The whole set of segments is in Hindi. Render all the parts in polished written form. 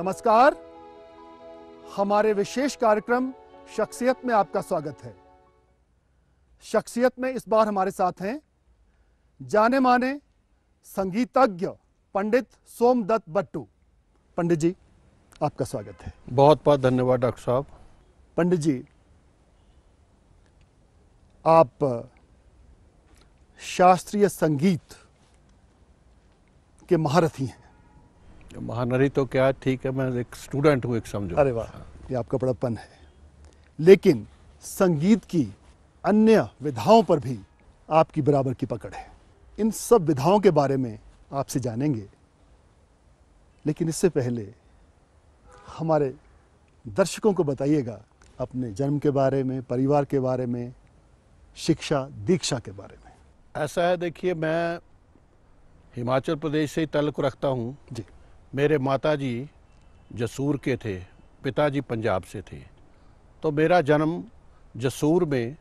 नमस्कार। हमारे विशेष कार्यक्रम शख्सियत में आपका स्वागत है। शख्सियत में इस बार हमारे साथ हैं जाने माने संगीतज्ञ पंडित सोमदत्त बट्टू। पंडित जी, आपका स्वागत है। बहुत बहुत धन्यवाद डॉक्टर साहब। पंडित जी, आप शास्त्रीय संगीत के महारथी हैं। महानरी तो क्या, ठीक है, मैं एक स्टूडेंट हूँ, एक समझो। अरे वाह, ये आपका बड़प्पन है। लेकिन संगीत की अन्य विधाओं पर भी आपकी बराबर की पकड़ है। इन सब विधाओं के बारे में आपसे जानेंगे, लेकिन इससे पहले हमारे दर्शकों को बताइएगा अपने जन्म के बारे में, परिवार के बारे में, शिक्षा दीक्षा के बारे में। ऐसा है, देखिए, मैं हिमाचल प्रदेश से ही ताल्लुक़ रखता हूँ जी। मेरे माताजी जसूर के थे, पिताजी पंजाब से थे। तो मेरा जन्म जसूर में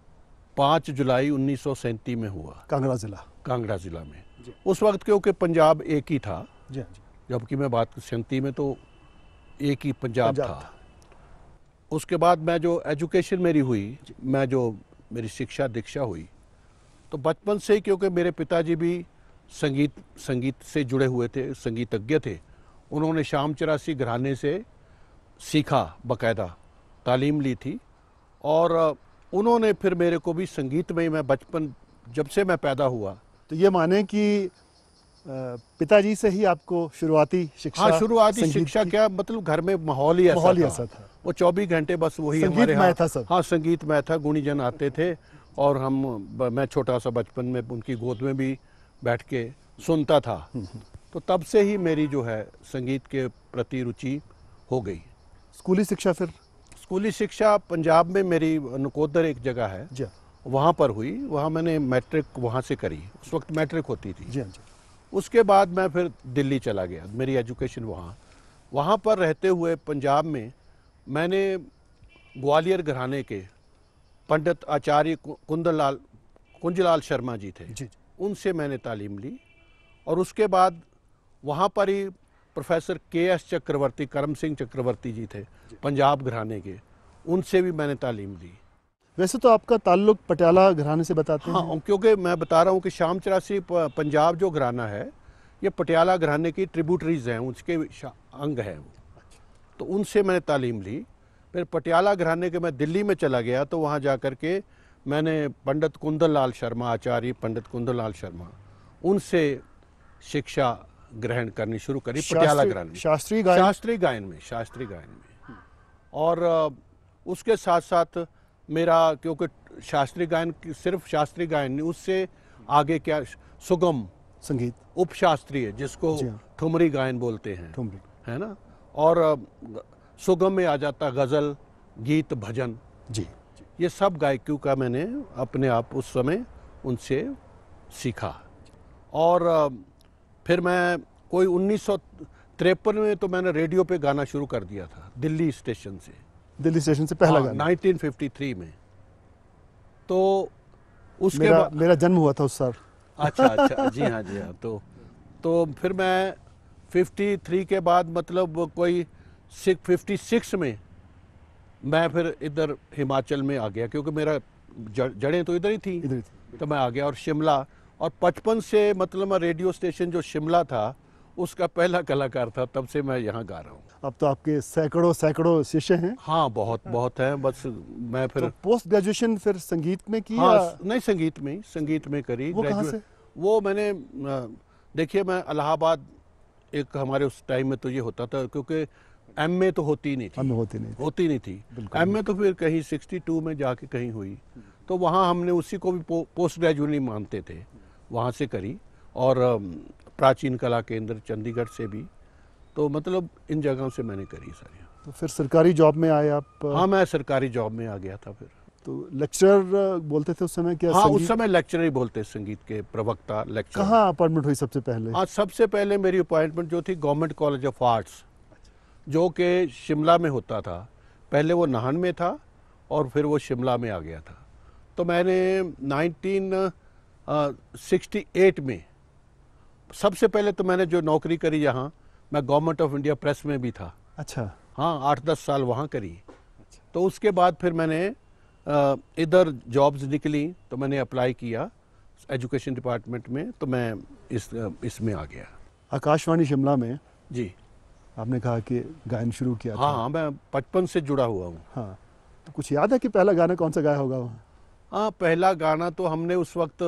5 जुलाई 1937 में हुआ, कांगड़ा ज़िला में। उस वक्त क्योंकि पंजाब एक ही था, जबकि मैं बात 37 में तो एक ही पंजाब था। उसके बाद मैं जो एजुकेशन मेरी हुई, मैं जो मेरी शिक्षा दीक्षा हुई, तो बचपन से ही, क्योंकि मेरे पिताजी भी संगीत से जुड़े हुए थे, संगीतज्ञ थे, उन्होंने शाम चौरासी घराने से सीखा, बाकायदा तालीम ली थी। और उन्होंने फिर मेरे को भी संगीत में, मैं बचपन जब से मैं पैदा हुआ। तो ये माने कि पिताजी से ही आपको शुरुआती शिक्षा? हाँ, शुरुआती शिक्षा क्या, मतलब घर में माहौल ही ऐसा था। वो 24 घंटे बस वही हमारे यहाँ था सब। हाँ, संगीत में था, गुणीजन आते थे और मैं छोटा सा बचपन में उनकी गोद में भी बैठ के सुनता था। तो तब से ही मेरी जो है संगीत के प्रति रुचि हो गई। स्कूली शिक्षा फिर? स्कूली शिक्षा पंजाब में मेरी नकोदर एक जगह है, वहाँ पर हुई। वहाँ मैंने मैट्रिक वहाँ से करी, उस वक्त मैट्रिक होती थी। उसके बाद मैं फिर दिल्ली चला गया, मेरी एजुकेशन वहाँ पर रहते हुए पंजाब में मैंने ग्वालियर घराने के पंडित आचार्य कुंजलाल शर्मा जी थे, उनसे मैंने तालीम ली। और उसके बाद वहाँ पर ही प्रोफेसर के.एस. चक्रवर्ती, करम सिंह चक्रवर्ती जी थे, पंजाब घराने के, उनसे भी मैंने तालीम ली। वैसे तो आपका ताल्लुक पटियाला घराने से बताते हैं? हाँ, क्योंकि मैं बता रहा हूँ कि शाम चौरासी पंजाब जो घराना है, ये पटियाला घराने की ट्रिब्यूटरीज हैं, उसके अंग हैं वो। तो उनसे मैंने तालीम ली। फिर पटियाला घराने के मैं दिल्ली में चला गया, तो वहाँ जा कर के मैंने पंडित कुंदनलाल शर्मा, आचार्य पंडित कुंदनलाल शर्मा, उनसे शिक्षा ग्रहण करनी शुरू करी पटियाला घराने में, शास्त्रीय गायन में। और उसके साथ साथ मेरा, क्योंकि शास्त्रीय गायन सिर्फ शास्त्रीय गायन नहीं, उससे आगे क्या, सुगम संगीत, उपशास्त्रीय, जिसको ठुमरी गायन बोलते हैं, है ना। और सुगम में आ जाता गज़ल, गीत, भजन जी। ये सब गायकों का मैंने अपने आप उस समय उनसे सीखा। और फिर मैं कोई 1953 में तो मैंने रेडियो पे गाना शुरू कर दिया था, दिल्ली स्टेशन से पहला गाना 1953 में। तो उसके बाद मेरा जन्म हुआ था उस साल। अच्छा, जी हाँ। तो फिर मैं 53 के बाद, मतलब कोई 56 में मैं फिर इधर हिमाचल में आ गया, क्योंकि मेरा जड़ें तो इधर ही थी। तो मैं आ गया और शिमला, और 55 से मतलब मैं रेडियो स्टेशन जो शिमला था उसका पहला कलाकार था, तब से मैं यहाँ गा रहा हूँ। अब तो आपके सैकड़ों शिष्य हैं। हाँ, बहुत हैं। बस मैं फिर पोस्ट ग्रेजुएशन फिर संगीत में की? हाँ, नहीं, संगीत में करी। वो कहाँ से? वो मैंने, देखिए, मैं इलाहाबाद, एक हमारे उस टाइम में तो ये होता था, क्योंकि एमए तो होती नहीं थी। एमए तो फिर कहीं 62 में जाके कहीं हुई, तो वहाँ हमने उसी को भी पोस्ट ग्रेजुएट मानते थे, वहाँ से करी। और प्राचीन कला केंद्र चंडीगढ़ से भी, तो मतलब इन जगहों से मैंने करी सारी। तो फिर सरकारी जॉब में आए आप? हाँ, मैं सरकारी जॉब में आ गया था फिर। तो लेक्चरर बोलते थे उस समय क्या? हाँ, उस समय लेक्चरर ही बोलते, संगीत के प्रवक्ता, लेक्चरर। कहाँ अपॉइंटमेंट हुई सबसे पहले? हाँ, सबसे पहले मेरी अपॉइंटमेंट जो थी गवर्नमेंट कॉलेज ऑफ आर्ट्स, जो कि शिमला में होता था। पहले वो नाहन में था और फिर वो शिमला में आ गया था। तो मैंने 1968 में सबसे पहले तो मैंने जो नौकरी करी यहाँ, मैं गवर्नमेंट ऑफ इंडिया प्रेस में भी था। अच्छा। हाँ, 8-10 साल वहाँ करी। तो उसके बाद फिर मैंने इधर जॉब्स निकली तो मैंने अप्लाई किया एजुकेशन डिपार्टमेंट में, तो मैं इसमें आ गया। आकाशवाणी शिमला में जी। आपने कहा कि गायन शुरू किया था। हाँ, मैं बचपन से जुड़ा हुआ हूँ। हाँ, तो कुछ याद है कि पहला गाना कौन सा गाया होगा वहाँ? हाँ, पहला गाना तो हमने उस वक्त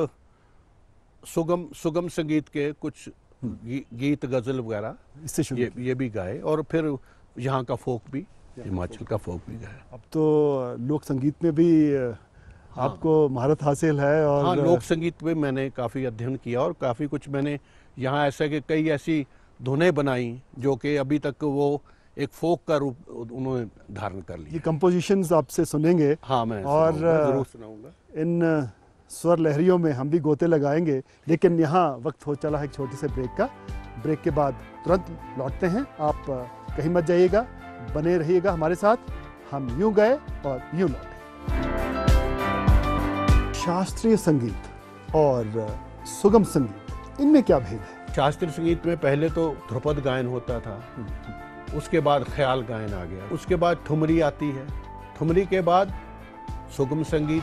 सुगम संगीत के कुछ गीत गज़ल वगैरह इससे शुरू ये भी गाए, और फिर यहाँ का फोक भी, हिमाचल का फोक भी गाया। अब तो लोक संगीत में भी आपको महारत हासिल है। और हाँ, लोक संगीत में मैंने काफ़ी अध्ययन किया और काफ़ी कुछ मैंने यहाँ ऐसा कि कई ऐसी धुनें बनाई जो कि अभी तक वो एक फोक का रूप उन्होंने धारण कर लिया। ये कंपोजिशंस आपसे सुनेंगे। हाँ, मैं और ज़रूर सुनाऊंगा। इन स्वर लहरियों में हम भी गोते लगाएंगे, लेकिन यहाँ वक्त हो चला है एक छोटे से ब्रेक का। ब्रेक के बाद तुरंत लौटते हैं। आप कहीं मत जाइएगा, बने रहिएगा हमारे साथ। हम यूं गए और यूं लौटे। शास्त्रीय संगीत और सुगम संगीत, इनमें क्या भेद है? शास्त्रीय संगीत में पहले तो ध्रुपद गायन होता था, उसके बाद ख्याल गायन आ गया, उसके बाद ठुमरी आती है, ठुमरी के बाद सुगम संगीत।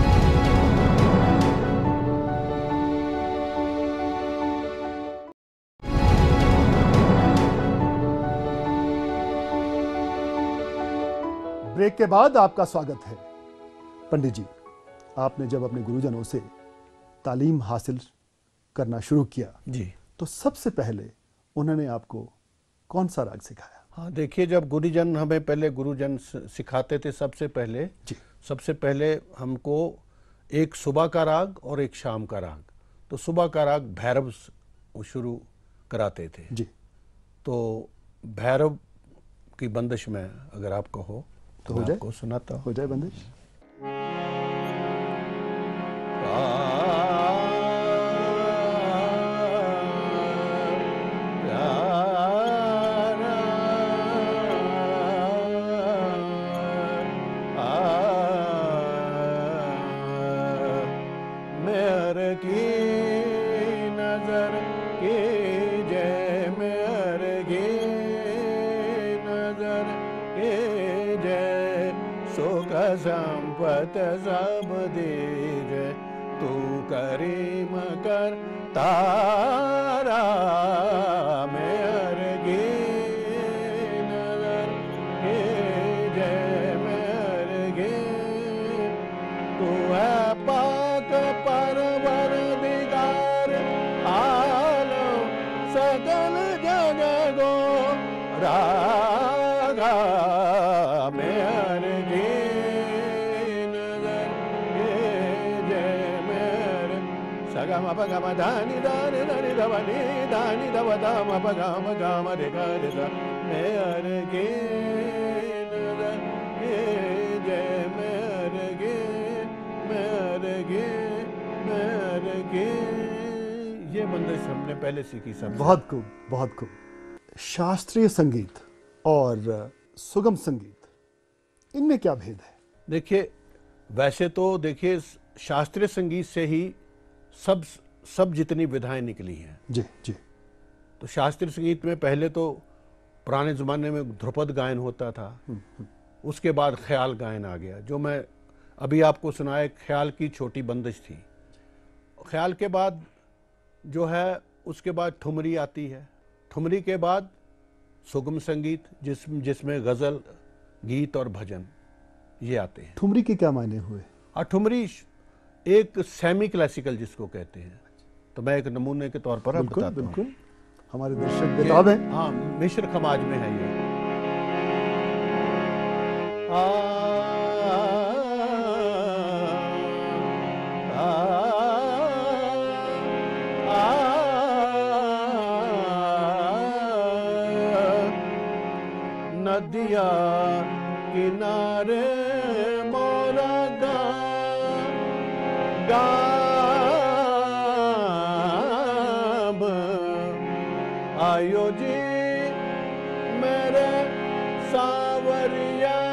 ब्रेक के बाद आपका स्वागत है। पंडित जी, आपने जब अपने गुरुजनों से तालीम हासिल करना शुरू किया जी, तो सबसे पहले उन्होंने आपको कौन सा राग सिखाया? हाँ, देखिए, जब गुरुजन हमें पहले गुरुजन सिखाते थे, सबसे पहले हमको एक सुबह का राग और एक शाम का राग। तो सुबह का राग भैरव शुरू कराते थे जी। तो भैरव की बंदिश में अगर आपको हो तो हो मैं जाए, आपको सुनाता हूँ। हो जाए बंदिश। संपत सब दीज तू करीम कर तारा, मेहर की नजर के जय मेहर की, तू है पाक परवर दिगार आलम सकल जग गो रागा, मेहर की गम पगम धानी धानी धनि धवनी धानी धव धम पगम गम रे ग रे मेहर के जय मेहर के मेहर के मेहर के। ये बंदिश हमने पहले सीखी सब। बहुत खूब, बहुत खूब। शास्त्रीय संगीत और सुगम संगीत, इनमें क्या भेद है? देखिए, वैसे तो देखिए शास्त्रीय संगीत से ही सब जितनी विधाएं निकली हैं। जी जी। तो शास्त्रीय संगीत में पहले तो पुराने ज़माने में ध्रुपद गायन होता था, उसके बाद ख्याल गायन आ गया, जो मैं अभी आपको सुनाए ख्याल की छोटी बंदिश थी। ख्याल के बाद जो है उसके बाद ठुमरी आती है, ठुमरी के बाद सुगम संगीत जिसमें गज़ल, गीत और भजन ये आते हैं। ठुमरी के क्या मायने हुए? ठुमरी एक सेमी क्लासिकल जिसको कहते हैं। तो मैं एक नमूने के तौर पर बिल्कुल, बताता हूं। बिल्कुल, हमारे दर्शक बेताब हैं। हाँ, मिश्र खमाज में है ये। नदिया किनारे मोरा गाम आयो जी मेरे सावरिया,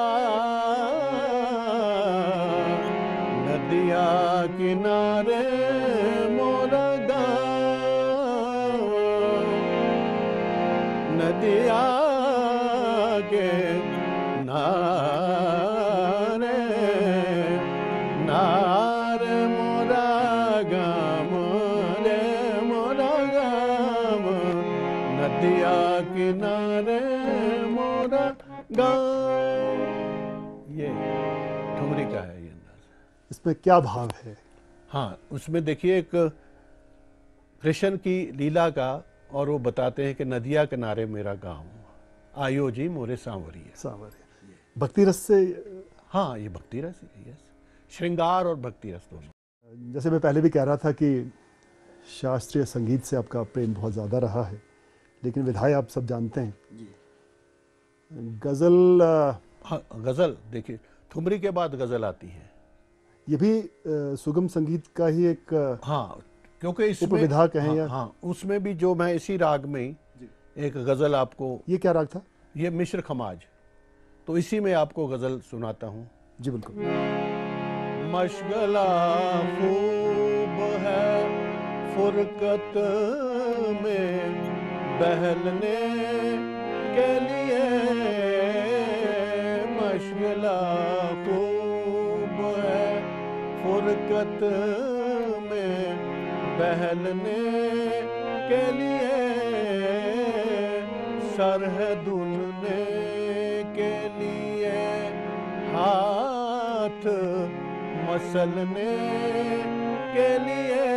नदिया किनारे मोरा गाम, नदिया के नारे नारे मोरा गाम रे मोरा गाम नदिया किनारे मोरा गाम। ये ठुमरी का है ये अंदाज। इसमें क्या भाव है? हाँ, उसमें देखिए एक कृष्ण की लीला का, और वो बताते हैं कि नदिया किनारे मेरा गाँव आयो जी मोरे सांवरिया। सांवरिया भक्ति रस से। हाँ, ये भक्ति रस है, यस, श्रृंगार और भक्ति रस दोनों। जैसे मैं पहले भी कह रहा था कि शास्त्रीय संगीत से आपका प्रेम बहुत ज़्यादा रहा है, लेकिन विधायक आप सब जानते हैं जी। गज़ल, हाँ, गज़ल देखिए ठुमरी के बाद गज़ल आती है। ये भी सुगम संगीत का ही एक, हाँ, क्योंकि इसमें उपविधा कहें हाँ, या हाँ, उसमें भी जो मैं इसी राग में एक गज़ल आपको, ये क्या राग था? ये मिश्र खमाज, तो इसी में आपको गज़ल सुनाता हूँ। जी बिल्कुल। मशगला खूब है फुरकत में बहलने के लिए, मशगला खूब है फुरकत में बहलने के लिए, सरहदुनने के लिए हाथ मसलने के लिए,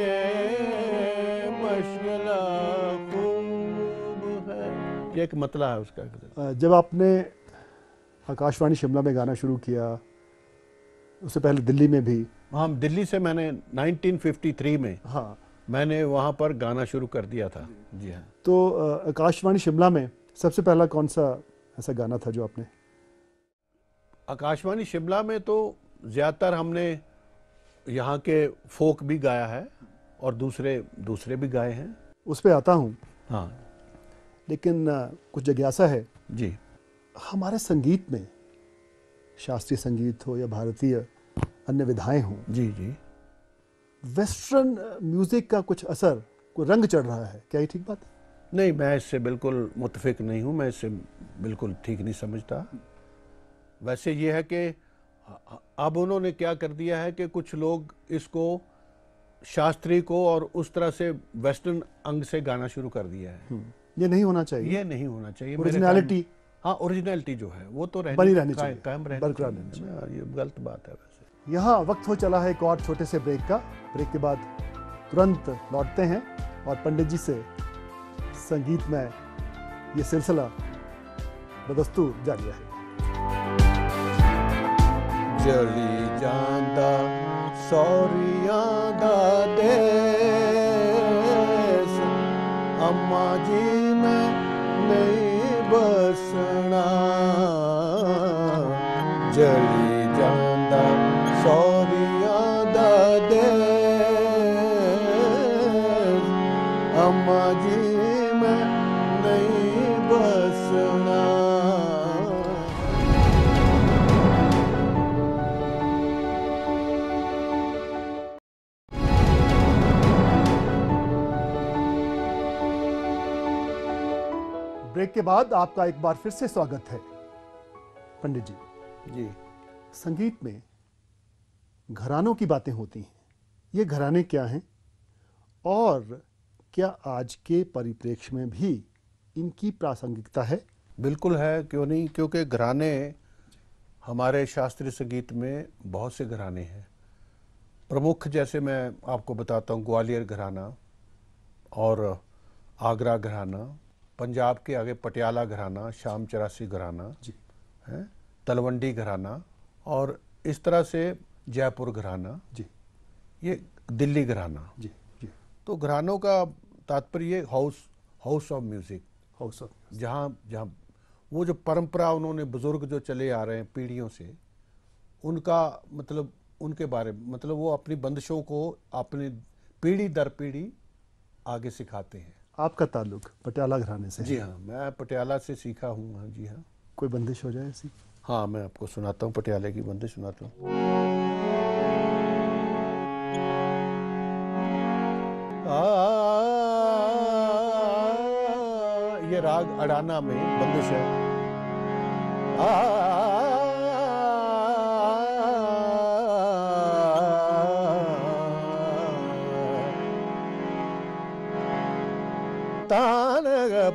मशगला खूब है। ये एक मतला है उसका। जब आपने आकाशवाणी शिमला में गाना शुरू किया, उससे पहले दिल्ली में भी? हाँ, दिल्ली से मैंने 1953 में, हाँ, मैंने वहाँ पर गाना शुरू कर दिया था। जी हाँ। तो आकाशवाणी शिमला में सबसे पहला कौन सा ऐसा गाना था जो आपने? आकाशवाणी शिमला में तो ज़्यादातर हमने यहाँ के फोक भी गाया है और दूसरे भी गाए हैं। उस पे आता हूँ। हाँ, लेकिन कुछ जिज्ञासा है जी। हमारे संगीत में, शास्त्रीय संगीत हो या भारतीय अन्य विधाएं हों, जी जी, वेस्टर्न म्यूजिक का कुछ असर, कोई रंग चढ़ रहा है, क्या ये ठीक बात है? नहीं, मैं इससे बिल्कुल मुत्तफिक नहीं हूँ, मैं इससे बिल्कुल ठीक नहीं समझता। वैसे ये है कि अब उन्होंने क्या कर दिया है कि कुछ लोग इसको शास्त्रीय को और उस तरह से वेस्टर्न अंग से गाना शुरू कर दिया है। ये नहीं होना चाहिए। ये नहीं होना चाहिए। ओरिजिनलिटी, हाँ, ओरिजिनलिटी जो है वो तो बनी रहनी चाहिए, कायम रहनी चाहिए। ये गलत बात है वैसे। यहाँ वक्त हो चला है एक और छोटे से ब्रेक का। ब्रेक के बाद तुरंत लौटते हैं और पंडित जी से संगीत में ये सिलसिला बदस्तूर जारी रहे। जली जांदा सौरियां दा देस, अम्मा जी मैं नहीं बसना, जली जांदा सौरियां दा देस, अम्मा जी मैं नहीं बसना। ब्रेक के बाद आपका एक बार फिर से स्वागत है। पंडित जी, संगीत में घरानों की बातें होती हैं, ये घराने क्या हैं और क्या आज के परिप्रेक्ष्य में भी इनकी प्रासंगिकता है? बिल्कुल है, क्यों नहीं, क्योंकि घराने हमारे शास्त्रीय संगीत में बहुत से घराने हैं। प्रमुख जैसे मैं आपको बताता हूँ, ग्वालियर घराना और आगरा घराना, पंजाब के आगे पटियाला घराना, शाम 84 घराना जी है, तलवंडी घराना, और इस तरह से जयपुर घराना जी, ये दिल्ली घराना जी जी। तो घरानों का तात्पर्य house of music, house of, जहाँ वो जो परंपरा उन्होंने बुजुर्ग जो चले आ रहे हैं पीढ़ियों से, उनका मतलब उनके बारे में, मतलब वो अपनी बंदिशों को अपनी पीढ़ी दर पीढ़ी आगे सिखाते हैं। आपका ताल्लुक पटियाला घराने से? जी हाँ, मैं पटियाला से सीखा हूँ। हाँ जी हाँ। कोई बंदिश हो जाए ऐसी? हाँ, मैं आपको सुनाता हूँ, पटियाले की बंदिश सुनाता हूँ। ये ये राग अडाना में बंदिश है। तान गप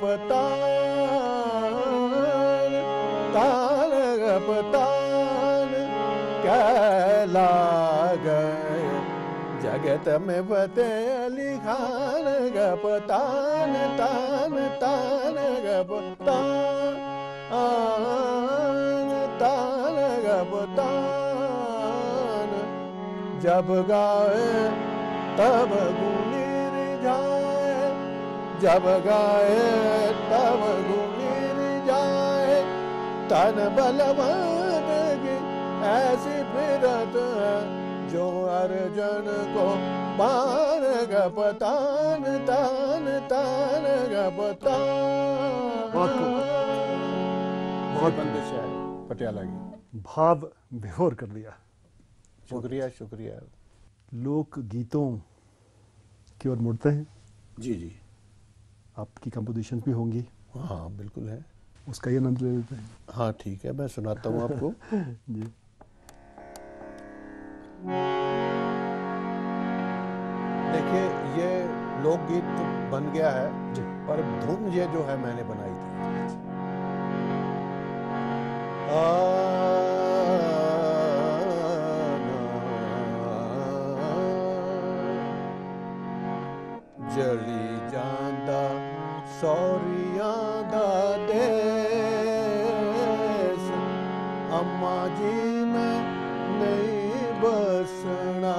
तान, तान गप तान, कैला गए जगत में फतेह अली खान। गप तान तान तान गप तान, तान गप तान। जब गाए तब गुनी रिझाए, जब गाए तब गुनी रिझाए। तन बलवंत की ऐसी फिरत है, जो अर्जुन को बाण। गप तान तान तान गप तान। बहुत बंदिश है पटियाला की। भाव विभोर कर दिया। शुक्रिया शुक्रिया। लोक गीतों की ओर मुड़ते हैं। जी जी, आपकी कंपोजिशन भी होंगी। हाँ बिल्कुल है। उसका ही आनंद ले लेते हैं। हाँ ठीक है, मैं सुनाता हूँ आपको। जी। देखिए ये लोकगीत बन गया है जी। पर धुन ये जो है मैंने बनाई थी। जली जांदा सौरियां दा देस, अम्मा जी मैं नहीं बसना।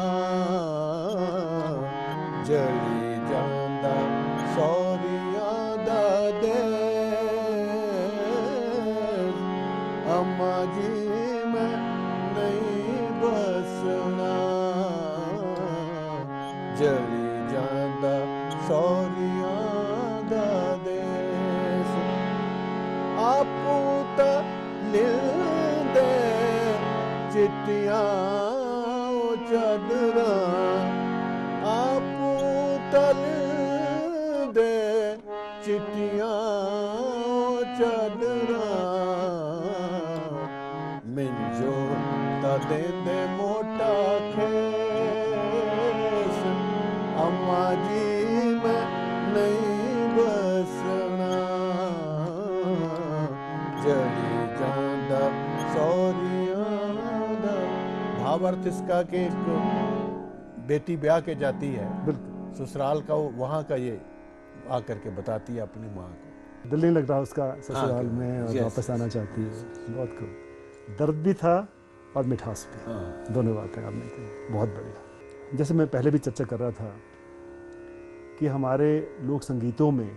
जली जांदा सौरियां दा देस, अम्मा जी मैं नहीं बसना। जली जांदा सौरियां दा देस, आपू ता लिंदे चिट्टियां चादरां। आपू ता लिंदे चिट्टियां चादरां। मिंजो ता देंदे मोटा खेस, अम्मा जी मैं नहीं बसना। जली जांदा सौरियां दा। भावार्थ इसका कि एक बेटी ब्याह के जाती है बिल्कुल। ससुराल का, वहाँ का ये आकर के बताती है अपनी माँ को। दिल नहीं लग रहा उसका ससुराल में और yes, वापस आना चाहती है। बहुत खूब। दर्द भी था और मिठास भी। दोनों बातें आपने की। बहुत बढ़िया। जैसे मैं पहले भी चर्चा कर रहा था कि हमारे लोक संगीतों में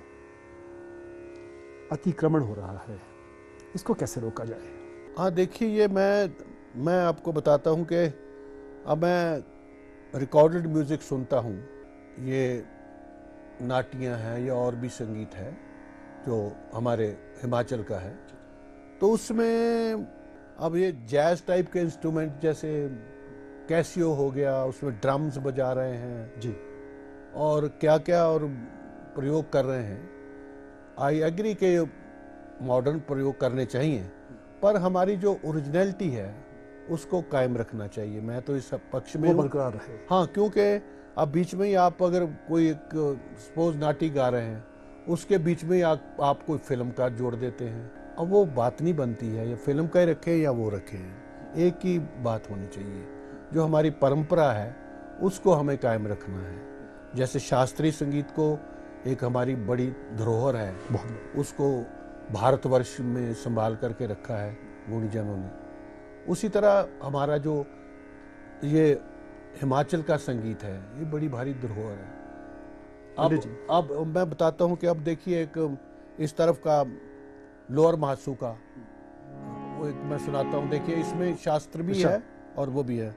अतिक्रमण हो रहा है, इसको कैसे रोका जाए? हाँ देखिए, ये मैं आपको बताता हूँ कि अब मैं रिकॉर्डेड म्यूज़िक सुनता हूँ। ये नाटियाँ हैं या और भी संगीत है जो हमारे हिमाचल का है, तो उसमें अब ये जैज़ टाइप के इंस्ट्रूमेंट जैसे कैसियो हो गया, उसमें ड्रम्स बजा रहे हैं जी, और क्या क्या और प्रयोग कर रहे हैं। आई एग्री के मॉडर्न प्रयोग करने चाहिए, पर हमारी जो ओरिजिनलिटी है उसको कायम रखना चाहिए। मैं तो इस पक्ष में बरकरार रहे। हाँ, क्योंकि अब बीच में ही आप अगर कोई एक सपोज नाटी गा रहे हैं, उसके बीच में ही आप कोई फिल्म का जोड़ देते हैं, अब वो बात नहीं बनती है। या फिल्म का ही रखें या वो रखें, एक ही बात होनी चाहिए। जो हमारी परंपरा है उसको हमें कायम रखना है। जैसे शास्त्रीय संगीत को एक हमारी बड़ी धरोहर है, उसको भारतवर्ष में संभाल करके रखा है गुणीजनों ने। उसी तरह हमारा जो ये हिमाचल का संगीत है, ये बड़ी भारी धरोहर है। अब मैं बताता हूँ कि अब देखिए, एक इस तरफ का लोअर महासू का वो एक मैं सुनाता हूँ। देखिए इसमें शास्त्र भी है और वो भी है।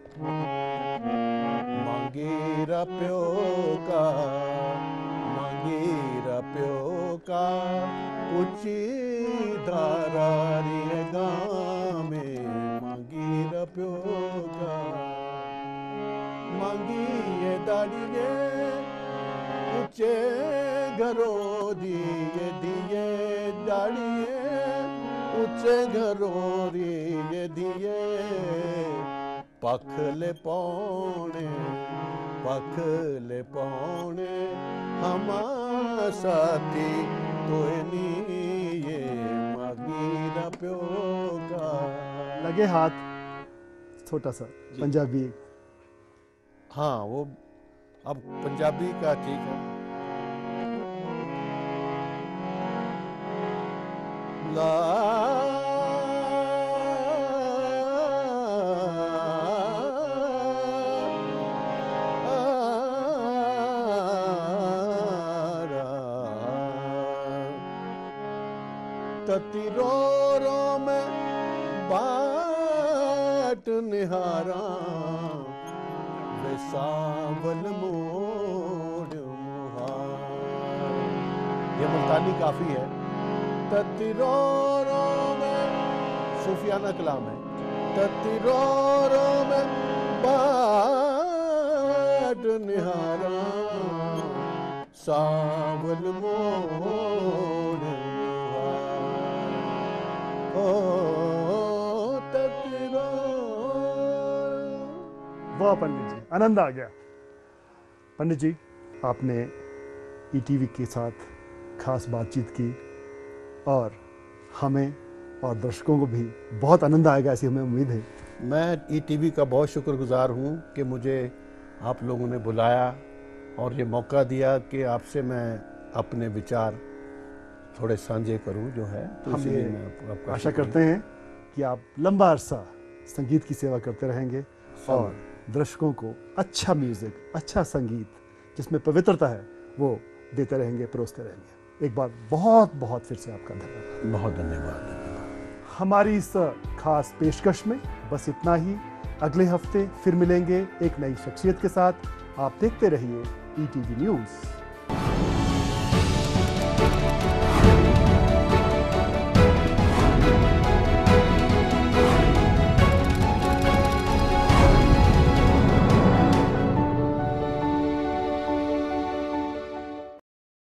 मांगेरा प्यो का, मांगेरा प्यो का, ऊंची धारारी गाँव में मांगेरा प्यो का। मांगी ये दाड़िये ऊंचे घरों दिए दिए उजाड़िए ऊंचे घरों री ये दिए पखले पौने हमा साथी तोय नी ये मागीरा प्यो का। लगे हाथ छोटा सा पंजाबी। हाँ वो अब पंजाबी का ठीक है। ला ततिरो रो में बाट निहारा वे सावल मोड़ मुहार। ये मुल्तानी काफी है। ततिरो रो में सूफियाना कलाम है। ततिरो रो में बाट निहारा सावल मोड़ वाह पंडित जी, आनंद आ गया। पंडित जी, आपने ईटीवी के साथ खास बातचीत की और हमें और दर्शकों को भी बहुत आनंद आएगा ऐसी हमें उम्मीद है। मैं ईटीवी का बहुत शुक्रगुजार हूँ कि मुझे आप लोगों ने बुलाया और ये मौका दिया कि आपसे मैं अपने विचार थोड़े साझे करूँ जो है। तो हम इसलिए ये मैं आपका आशा करते हैं कि आप लंबा अरसा संगीत की सेवा करते रहेंगे और दर्शकों को अच्छा म्यूजिक, अच्छा संगीत जिसमें पवित्रता है वो देते रहेंगे, परोसते रहेंगे। एक बार बहुत बहुत फिर से आपका धन्यवाद। बहुत धन्यवाद। हमारी इस खास पेशकश में बस इतना ही। अगले हफ्ते फिर मिलेंगे एक नई शख्सियत के साथ। आप देखते रहिए ईटीवी न्यूज़।